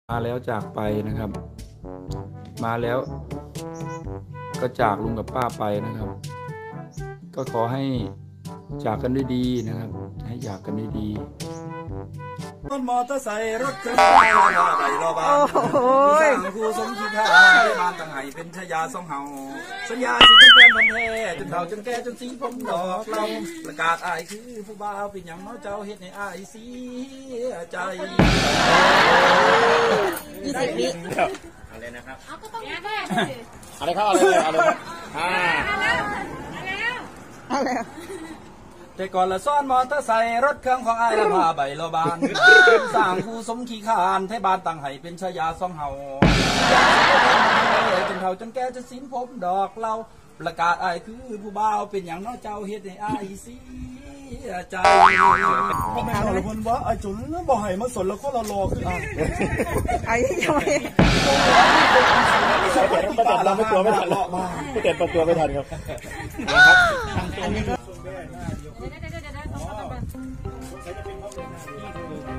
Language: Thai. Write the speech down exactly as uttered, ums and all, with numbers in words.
มาแล้วจากไปนะครับมาแล้วก็จากลุงกับป้าไปนะครับก็ขอให้จากกันด้วยดีนะครับให้จากกันด้วยดีรถมอเตอร์ไซค์รถเครื่องบินใดรอบานสร้างครูสมคิดหายบ้านต่างไห้เป็นชายาสองเฮาสัญญาสิเป็นแฟนพันธุ์แท้จนเฒ่าจนแก่จนสีผมดอกเราประกาศอายคือผู้บ่าวเป็นอย่างน้อยเจ้าเฮ็ดให้อายเสียใจยี่สิบวิอะไรนะครับเอาก็ต้องแก้อะไรครับอะไรเลยอะไรครับอ่าเอาแล้วแต่ก่อนละซ้อนมอเตอร์ไซค์รถเครื่องของไอ้ละพาใบละบานสร้างผู้สมขี้ขานไทยบ้านต่างไห้เป็นชายาสองเฮาจนเฒ่าจนแก่จนสิ้นผมดอกเราประกาศไอ้คือผู้บ่าวเป็นอย่างน้อยเจ้าเฮ็ดให้ไอ้เสียใจก็แม่เราคนว่าไอ้จุนบ่ให้มาสนแล้วก็เรารอคือไอ้ทำไมประจัดเราไม่ตัวไม่ทันประจัดประตัวไม่ทันครับอันนี้ก็